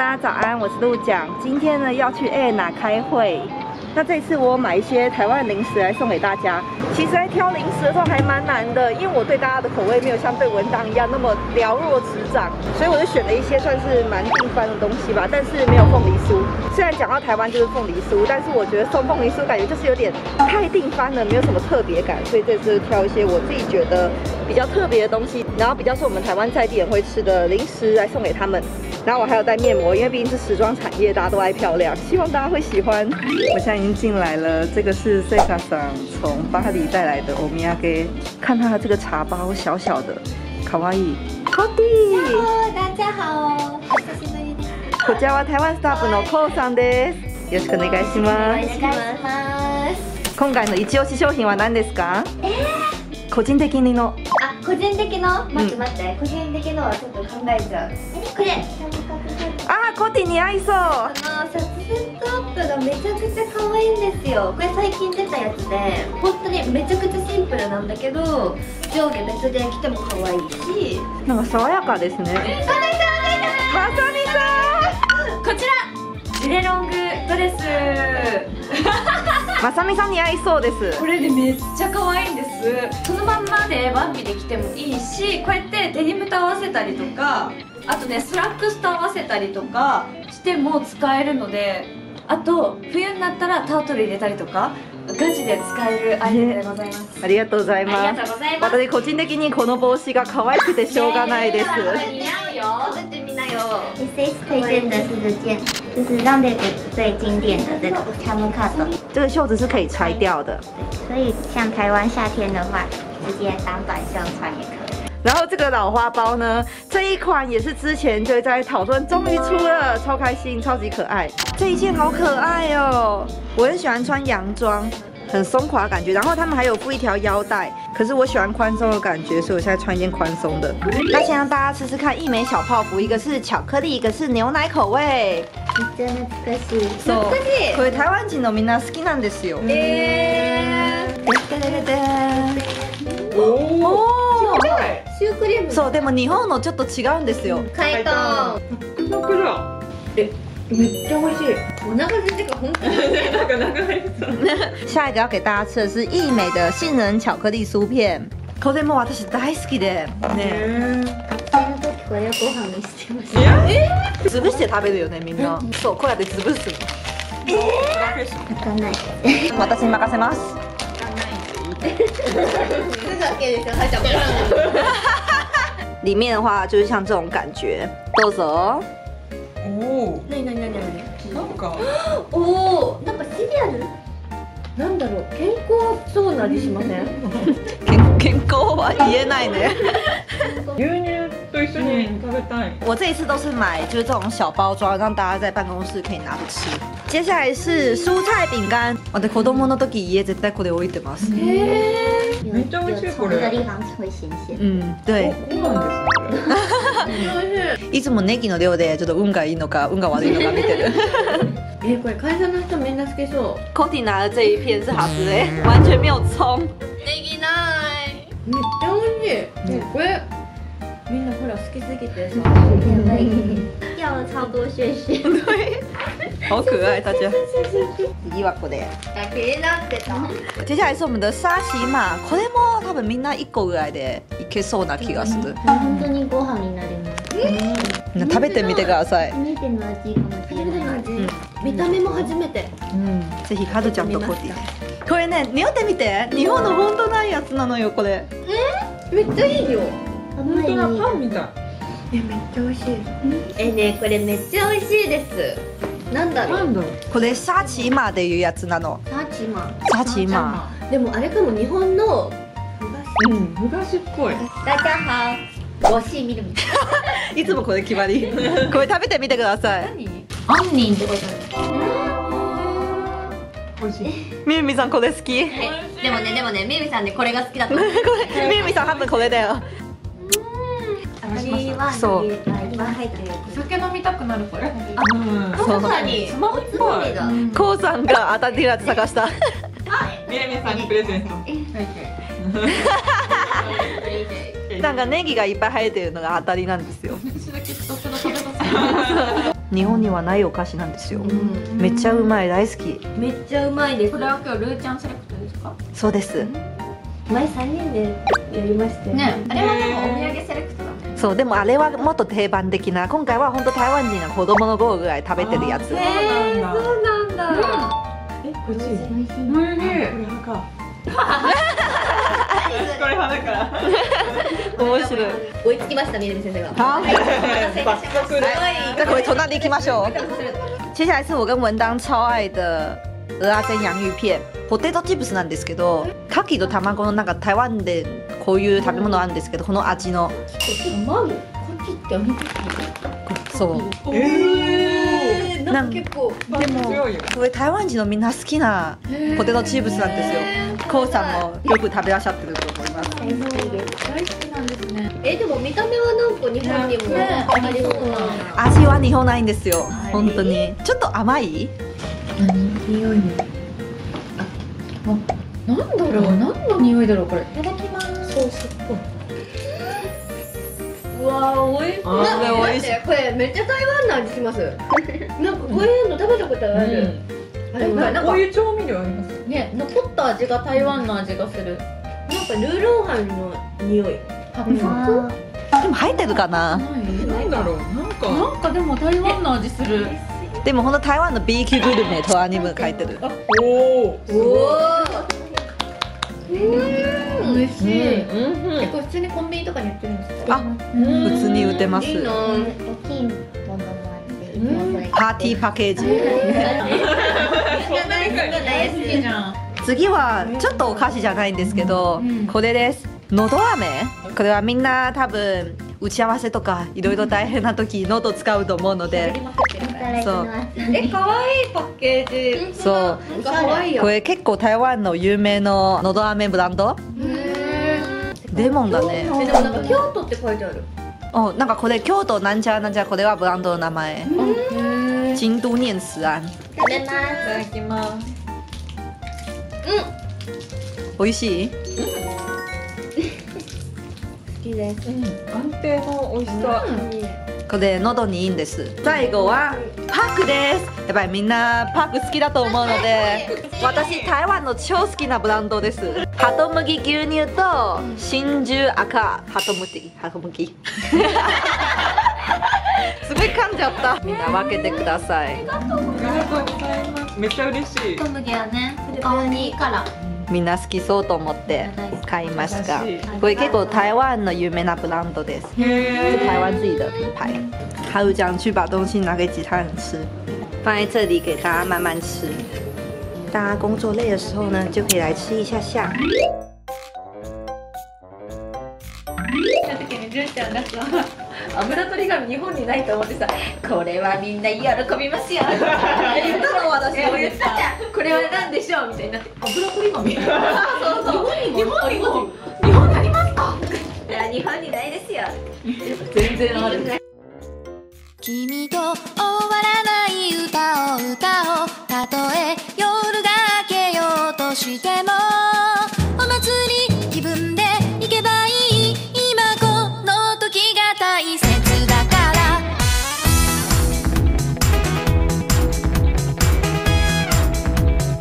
家早安，我是陆奖。今天呢要去 Anna 开会。那这次我买一些台湾零食来送给大家。其实在挑零食的时候还蛮难的，因为我对大家的口味没有像对文档一样那么了若指掌，所以我就选了一些算是蛮定番的东西吧，但是没有凤梨酥。虽然讲到台湾就是凤梨酥，但是我觉得送凤梨酥感觉就是有点太定番了，没有什么特别感，所以这次挑一些我自己觉得比较特别的东西，然后比较是我们台湾在地人会吃的零食来送给他们。然后我还有带面膜，因为毕竟是时装产业，大家都爱漂亮，希望大家会喜欢。我现在已经进来了，这个是 Seika さん从巴黎带来的お土産，看它的这个茶包小小的，可愛い。Cody， 大家好，お久しぶりです。 こちらは台湾スタッフのコウさんです。よろしくお願いします。 お願いします。 今回の一押し商品は何ですか？個人的にの。 あ、個人的の、待って待って、個人的のはちょっと考えちゃう。これ。 あー、コティに合いそう。 シャツセットアップがめちゃくちゃ可愛いんですよ。これ最近出たやつで、本当にめちゃくちゃシンプルなんだけど、上下別で着ても可愛いし。 なんか爽やかですね。まさみさん。 こちら。ジュレロングドレス。 まさみさんに合いそうです。 これでめっちゃ可愛いんです。そのまんまでワンピで着てもいいし、こうやってデニムと合わせたりとか、あとねスラックスと合わせたりとかしても使えるので、あと冬になったらタートル入れたりとかガチで使えるアイテムでございます。 ありがとうございます。 ありがとうございます。 私個人的にこの帽子が可愛くてしょうがないです。 似合うよ。出てみなよ。 SS 推荐的是这件，就是让妹子最经典的这个卡姆卡朵。 这个袖子是可以拆掉的， 所以像台湾夏天的话，直接当短袖穿也可以。 然后这个老花包呢，这一款也是之前就在讨论，终于出了，超开心，超级可爱。这一件好可爱哦，我很喜欢穿洋装，很松垮的感觉。然后他们还有附一条腰带，可是我喜欢宽松的感觉，所以我现在穿一件宽松的。那先让大家吃吃看，一枚小泡芙，一个是巧克力，一个是牛奶口味。 めっちゃ懐かしい。 そう、これ台湾人のみんな好きなんですよ。おお。 シュークリーム。 そう、でも日本のちょっと違うんですよ。 解凍。めっちゃ美味しい。お腹空いてから本当に。 下一个要给大家吃的是益美的杏仁巧克力酥片。これも私大好きでね。 その時これをご飯にしてました。 潰して食べるよねみんな。そう、こうやって潰すの。 開かない。 私に任せます。里面的话就是像这种感觉，どうぞ。 おお。 なになになになに。 なんか。 おお、なんかシリアル。なんだろう、健康そうな味しません？ 健康は言えないね。 牛乳と一緒に食べたい。 我这一次都是买就是这种小包装，让大家在办公室可以拿着吃。接下来是蔬菜饼干。私子供の時家絶対これ置いてます。 めっちゃ美味しいこれ。 的地方会新鲜。 嗯，对。 そうなんですね。 いつもネギの量でちょっと運がいいのか運が悪いのか見てる。 これ会社の人みんな好きそう。 コティ拿的这一片是好吃的，完全没有葱。 ネギない。めっちゃ美味しい。これみんなほら好きすぎてさ。やばい。掉了超多屑屑。 对，好可爱大家。次はこれ。 気になってた。 接下来是我们的沙琪玛，これも多分みんな1個ぐらいでいけそうな気がする。 本当にご飯になります。 食べてみてください。 初めての味かもしれない。見た目も初めて。 ぜひカドちゃんとコティ。これね、匂ってみて。日本の本当ないやつなのよこれ。 めっちゃいいよ。 本当だ、パンみたい。 めっちゃ美味しい。ね、これめっちゃ美味しいです。なんだろう。 なんだろう。 これサチマっていうやつなの。 サチマ。 サチマ。 でもあれかも日本の。 昔っぽい。 大家好。我是みるみ。 いつもこれ決まり。これ食べてみてください。 杏仁ってこと美味しい。 みるみさんこれ好き？ でもね、みるみさんねこれが好きだった。 みるみさん多分これだよ。 当たりはそう。 いっぱい入ってる。 酒飲みたくなるこれ。 まさにスマホつまみだ。 コウさんが当たってるやつ探した。 みやみやさんにプレゼント。 なんかネギがいっぱい入ってるのが当たりなんですよ。 私だけ一つの食べます。 日本にはないお菓子なんですよ。めっちゃうまい、大好き。 めっちゃうまいです。 これは今日ルーちゃんセレクトですか？ そうです。 前3人でやりましたよね。あれはでもお土産セレクトだもん。 そう、でもあれはもっと定番的な、今回は本当台湾人が子供の頃ぐらい食べてるやつ。 そうなんだ。 美味しい。 おいしい。 これ派か。これ派だから。 面白い。 追いつきました、みなみ先生が。 好， 早速。 再回从那里行きましょう。接下来是我跟文当超愛的蚵仔煎洋芋片。ポテトチップスなんですけど、牡蠣と卵のなんか台湾でこういう食べ物あるんですけど、この味の。 卵、こっちってお肉。 そう。 なんか結構でもこれ台湾人のみんな好きなポテトチップスなんですよ。コウさんもよく食べらっしゃってると思います。 大好きなんですね。 でも見た目はなんか日本にもありそうな。 味は日本ないんですよ。本当にちょっと甘い。 匂いも。なんだろう、何の匂いだろうこれ。いただきます。ソースっぽい。 うわー、おいしい。これめっちゃ台湾の味します。なんかこういうの食べたことある。 なんかこういう調味料ありますね、残った味が台湾の味がする。 なんかルーローハンの匂い。 でも入ってるかな。 なんだろう、 なんかでも台湾の味する。 でもほんと台湾の B 級グルメとアニメ書いてる。 おお。 美味しい。 これ普通にコンビニとかに売ってるんですか？ あ、普通に売ってます。 いいな。 パーティーパッケージ。 大好きじゃん。 次はちょっとお菓子じゃないんですけど、これです。のど飴。これはみんな多分打ち合わせとかいろいろ大変な時喉使うと思うので。そう。 可愛いパッケージ。 そう。 可愛いよ。 これ結構台湾の有名ののど飴ブランド。レモンだね。 でもなんか京都って書いてある。 お、なんかこれ京都なんちゃらなんちゃら、これはブランドの名前。京都念慈庵。 食べます。 いただきます。 美味しい？ 好きです。 安定の美味しさ。 これ喉にいいんです。最後はパックです。やっぱりみんなパック好きだと思うので、私台湾の超好きなブランドです。ハトムギ牛乳と真珠赤ハトムギ。すごい噛んじゃった。みんな分けてください。 ありがとうございます。めっちゃ嬉しい。 小麦はね、顔にいいから。 みんな好きそうと思って買いました。これ結構台湾の有名naブランドです。是台湾自己的品牌。还有这样去把东西拿给其他人吃，放在这里给大家慢慢吃。大家工作累的时候呢，就可以来吃一下下。 ルーちゃんがさ、油取り紙日本にないと思ってさ、これはみんな喜びますよ。言ったの私も言ったじゃん。これは何でしょうみたいになって。油取り紙。そうそう。日本にありますか。いや日本にないですよ。全然ある。 君と終わらない歌を歌おう。たとえ夜が明けようとしてもお祭り